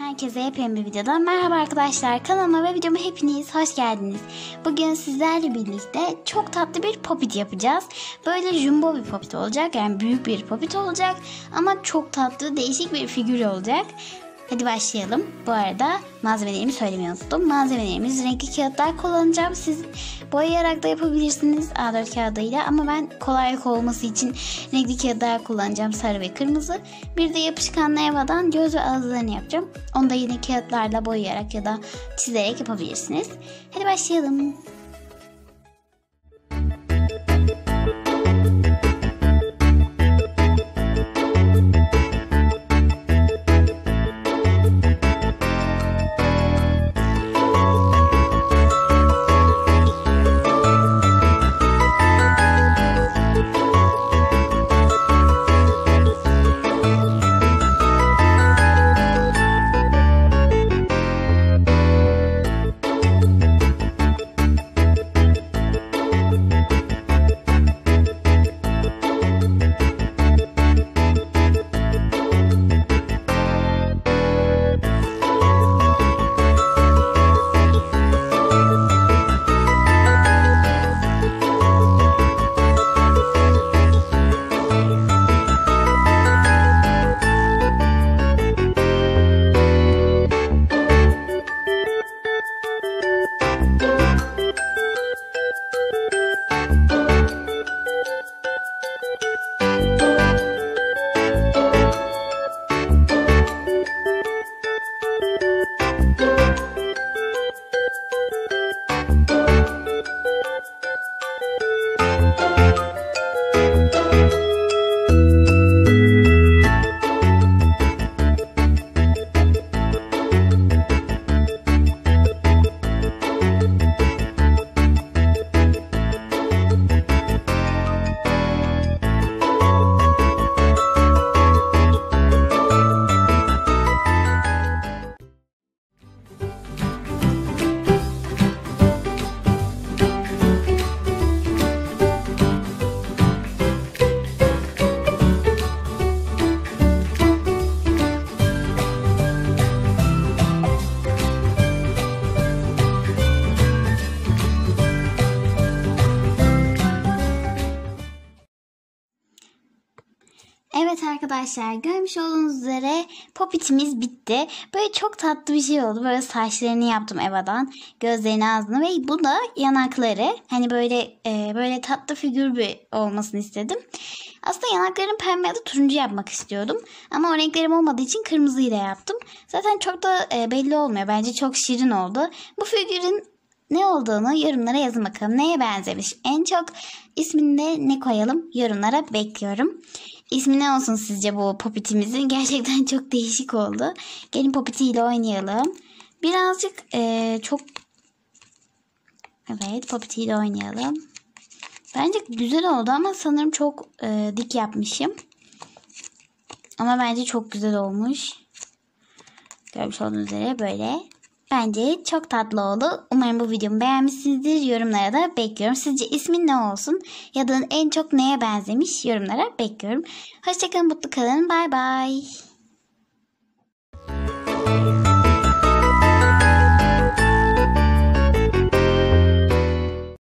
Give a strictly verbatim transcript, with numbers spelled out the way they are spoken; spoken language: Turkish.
Herkese yepyeni bir videodan merhaba arkadaşlar. Kanalıma ve videoma hepiniz hoş geldiniz. Bugün sizlerle birlikte çok tatlı bir popit yapacağız. Böyle jumbo bir popit olacak, yani büyük bir popit olacak ama çok tatlı, değişik bir figür olacak. Hadi başlayalım. Bu arada malzemelerimi söylemeyi unuttum. Malzemelerimiz renkli kağıtlar kullanacağım. Siz boyayarak da yapabilirsiniz A dört kağıdıyla ama ben kolaylık olması için renkli kağıtlar kullanacağım, sarı ve kırmızı. Bir de yapışkanlı Eva'dan göz ve ağızlarını yapacağım. Onu da yine kağıtlarla boyayarak ya da çizerek yapabilirsiniz. Hadi başlayalım. Evet arkadaşlar, görmüş olduğunuz üzere popitimiz bitti. Böyle çok tatlı bir şey oldu. Böyle saçlarını yaptım Eva'dan. Gözlerini, ağzını ve bu da yanakları. Hani böyle e, böyle tatlı figür bir olmasını istedim. Aslında yanaklarını pembe ya da turuncu yapmak istiyordum. Ama o renklerim olmadığı için kırmızıyla yaptım. Zaten çok da e, belli olmuyor. Bence çok şirin oldu. Bu figürün ne olduğunu yorumlara yazın bakalım. Neye benzemiş? En çok ismini de ne koyalım? Yorumlara bekliyorum. İsmi ne olsun sizce bu popitimizin? Gerçekten çok değişik oldu. Gelin popitiyle oynayalım. Birazcık e, çok... Evet, popitiyle oynayalım. Bence güzel oldu ama sanırım çok e, dik yapmışım. Ama bence çok güzel olmuş. Görmüş olduğunuz üzere böyle. Bence çok tatlı oldu. Umarım bu videomu beğenmişsinizdir. Yorumlara da bekliyorum. Sizce ismin ne olsun? Ya da en çok neye benzemiş? Yorumlara bekliyorum. Hoşçakalın, mutlu kalın. Bay bay.